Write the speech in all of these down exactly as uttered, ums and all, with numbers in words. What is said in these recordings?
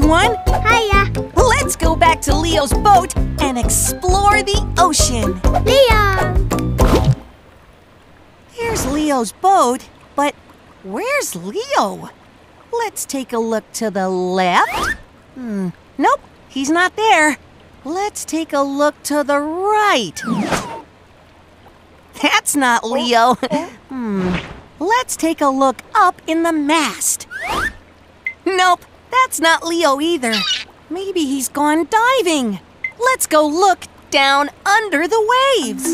everyone! Hiya! Let's go back to Leo's boat and explore the ocean! Leo! Here's Leo's boat, but where's Leo? Let's take a look to the left. Hmm, nope, he's not there. Let's take a look to the right. That's not Leo. Hmm, let's take a look up in the mast. Nope, that's not Leo either. Maybe he's gone diving. Let's go look down under the waves.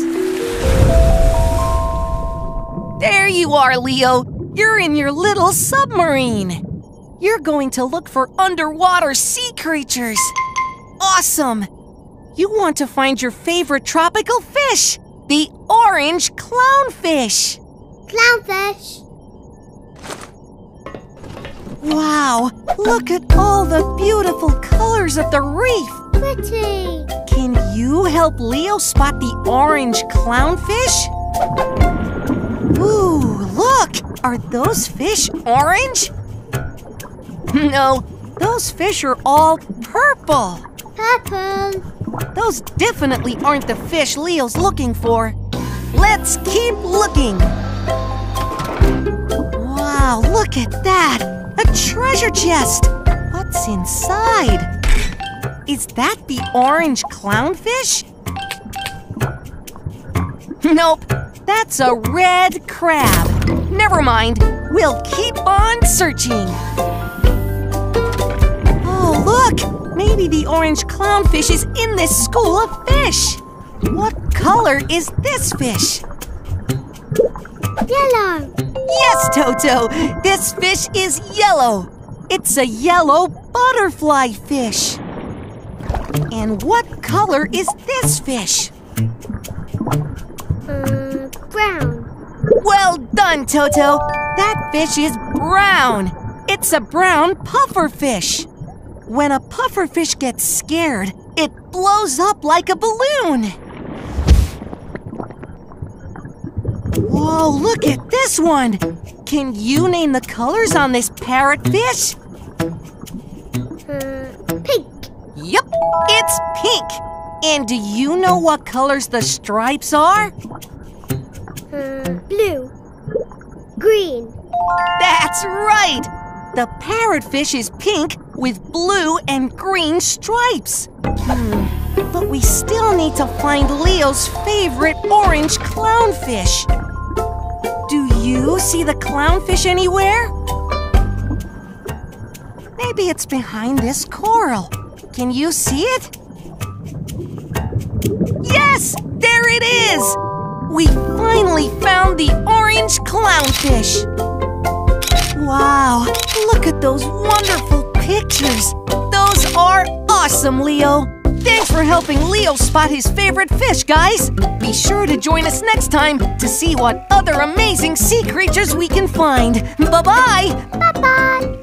There you are, Leo. You're in your little submarine. You're going to look for underwater sea creatures. Awesome! You want to find your favorite tropical fish, the orange clownfish. Clownfish! Wow, look at all the beautiful colors of the reef. Pretty! Can you help Leo spot the orange clownfish? Ooh, look! Are those fish orange? No, those fish are all purple. Purple! Those definitely aren't the fish Leo's looking for. Let's keep looking. Wow, look at that! A treasure chest! What's inside? Is that the orange clownfish? Nope, that's a red crab. Never mind, we'll keep on searching. Oh, look! Maybe the orange clownfish is in this school of fish. What color is this fish? Yellow! Yes, Toto! This fish is yellow. It's a yellow butterfly fish. And what color is this fish? Uh, brown. Well done, Toto! That fish is brown. It's a brown pufferfish. When a pufferfish gets scared, it blows up like a balloon. Whoa, look at this one! Can you name the colors on this parrotfish? Uh, pink. Yep, it's pink. And do you know what colors the stripes are? Uh, blue. Green. That's right! The parrotfish is pink with blue and green stripes. Hmm, but we still need to find Leo's favorite orange clownfish. Do you see the clownfish anywhere? Maybe it's behind this coral. Can you see it? Yes, there it is! We finally found the orange clownfish. Wow, look at those wonderful pictures. Those are awesome, Leo. Thanks for helping Leo spot his favorite fish, guys. Be sure to join us next time to see what other amazing sea creatures we can find. Bye-bye. Bye-bye.